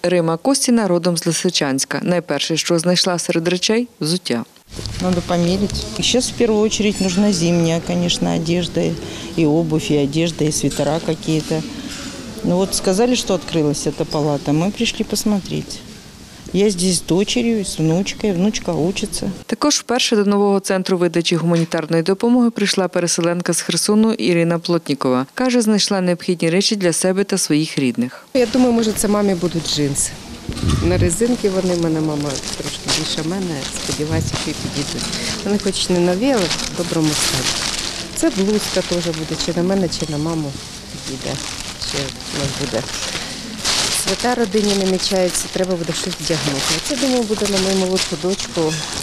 Рима Костіна родом з Лисичанська. Найперше, що знайшла серед речей – взуття. Надо померить. Сейчас в первую очередь нужна зимняя, конечно, одежда, и обувь, и одежда, и свитера какие-то. Ну вот сказали, что открылась эта палата, мы пришли посмотреть. Я здесь с дочерью, с внучкой, внучка учится. Також вперше до нового центру видачі гуманітарної допомоги прийшла переселенка з Херсону Ірина Плотнікова. Каже, знайшла необхідні речі для себе та своїх рідних. Я думаю, може, це мамі будуть джинси. На резинки вони, в мене мама трошки більше мене, сподіваюся, що і підійдуть. Вони хоч не нові, але в доброму стані. Це блузка теж буде, чи на мене, чи на маму підійде, чи не буде. Свята родині намічаються, треба буде щось вдягнути. Це, думаю, буде на мою молодшу дочку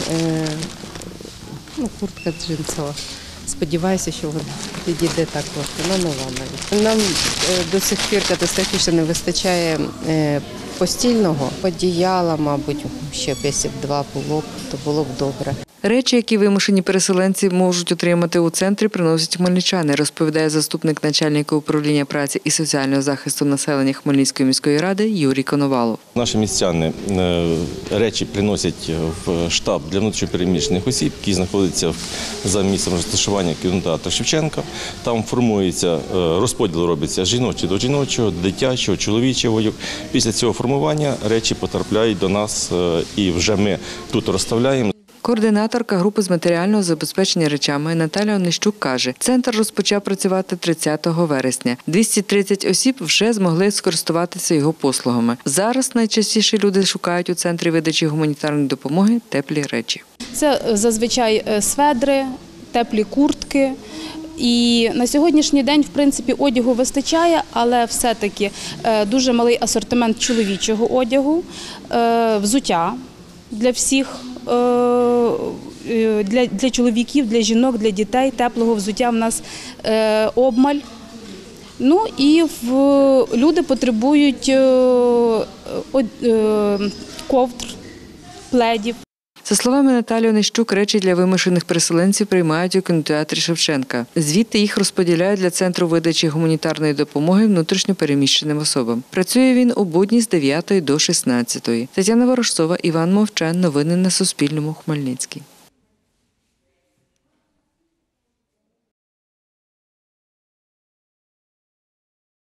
куртка джинсова. Сподіваюся, що вона підійде також. Вона нова навіть. Нам до сих пір катастрофічно не вистачає постільного. Одіяла, мабуть, ще б якщо б 2 було б, то було б добре. Речі, які вимушені переселенці можуть отримати у центрі, приносять хмельничани, розповідає заступник начальника управління праці і соціального захисту населення Хмельницької міської ради Юрій Коновалов. Наші містяни речі приносять в штаб для внутрішньопереміщених осіб, який знаходиться за місцем розташування кінотеатру Шевченка. Там формується, розподіл робиться жіночий до жіночого, дитячого, чоловічого. Після цього формування речі потрапляють до нас і вже ми тут розставляємо. Координаторка групи з матеріального забезпечення речами Наталя Онищук каже, центр розпочав працювати 30 вересня. 230 осіб вже змогли скористуватися його послугами. Зараз найчастіше люди шукають у центрі видачі гуманітарної допомоги теплі речі. Це зазвичай сведри, теплі куртки. І на сьогоднішній день, в принципі, одягу вистачає, але все-таки дуже малий асортимент чоловічого одягу, взуття для всіх. Для чоловіків, для жінок, для дітей теплого взуття в нас обмаль. Ну і люди потребують ковдр, пледів. За словами Наталі Онищук, речі для вимушених переселенців приймають у кінотеатрі Шевченка. Звідти їх розподіляють для центру видачі гуманітарної допомоги внутрішньо переміщеним особам. Працює він у будні з 9 до 16. Тетяна Ворожцова, Іван Мовчан. Новини на Суспільному. Хмельницький.